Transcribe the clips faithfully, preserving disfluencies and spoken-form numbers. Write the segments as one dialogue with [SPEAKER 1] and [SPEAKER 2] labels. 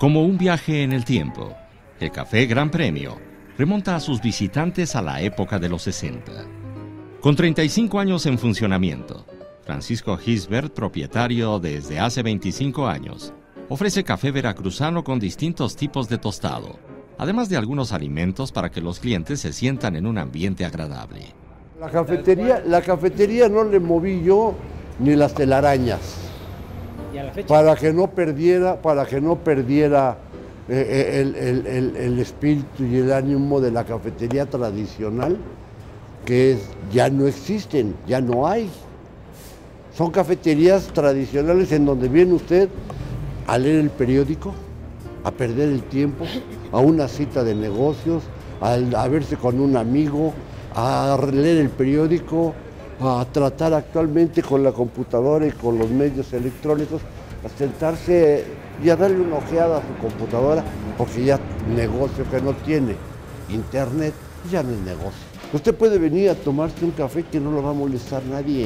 [SPEAKER 1] Como un viaje en el tiempo, el Café Gran Premio remonta a sus visitantes a la época de los sesenta. Con treinta y cinco años en funcionamiento, Francisco Gisbert, propietario desde hace veinticinco años, ofrece café veracruzano con distintos tipos de tostado, además de algunos alimentos para que los clientes se sientan en un ambiente agradable.
[SPEAKER 2] La cafetería, la cafetería no le moví yo ni las telarañas.
[SPEAKER 3] ¿Y a la fecha?
[SPEAKER 2] Para que no perdiera, para que no perdiera eh, el, el, el, el espíritu y el ánimo de la cafetería tradicional, que es, ya no existen, ya no hay. Son cafeterías tradicionales en donde viene usted a leer el periódico, a perder el tiempo, a una cita de negocios, a, a verse con un amigo, a leer el periódico, a tratar actualmente con la computadora y con los medios electrónicos, a sentarse y a darle una ojeada a su computadora, porque ya negocio que no tiene internet, ya no es negocio. Usted puede venir a tomarse un café que no lo va a molestar nadie.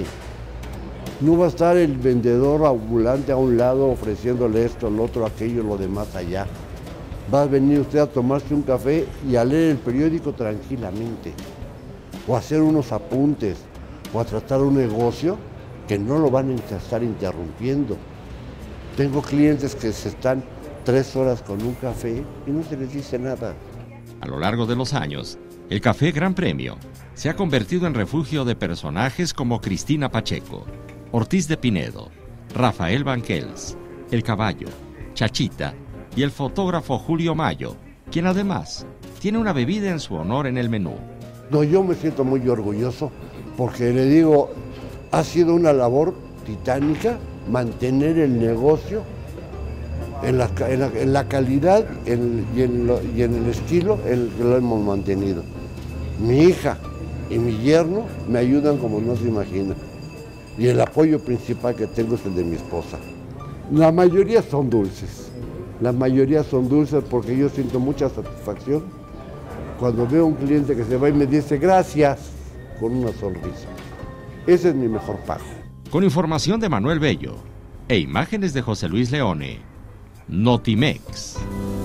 [SPEAKER 2] No va a estar el vendedor ambulante a un lado ofreciéndole esto, lo otro, aquello, lo demás allá. Va a venir usted a tomarse un café y a leer el periódico tranquilamente, o a hacer unos apuntes, o a tratar un negocio que no lo van a estar interrumpiendo. Tengo clientes que se están tres horas con un café y no se les dice nada.
[SPEAKER 1] A lo largo de los años, el Café Gran Premio se ha convertido en refugio de personajes como Cristina Pacheco, Ortiz de Pinedo, Rafael Banquels, El Caballo, Chachita y el fotógrafo Julio Mayo, quien además tiene una bebida en su honor en el menú.
[SPEAKER 2] No, yo me siento muy orgulloso porque le digo, ha sido una labor titánica mantener el negocio en la, en la, en la calidad en, y, en lo, y en el estilo en el que lo hemos mantenido. Mi hija y mi yerno me ayudan como no se imagina. Y el apoyo principal que tengo es el de mi esposa. La mayoría son dulces. La mayoría son dulces porque yo siento mucha satisfacción cuando veo a un cliente que se va y me dice gracias con una sonrisa. Ese es mi mejor pago.
[SPEAKER 1] Con información de Manuel Bello e imágenes de José Luis Leone, Notimex.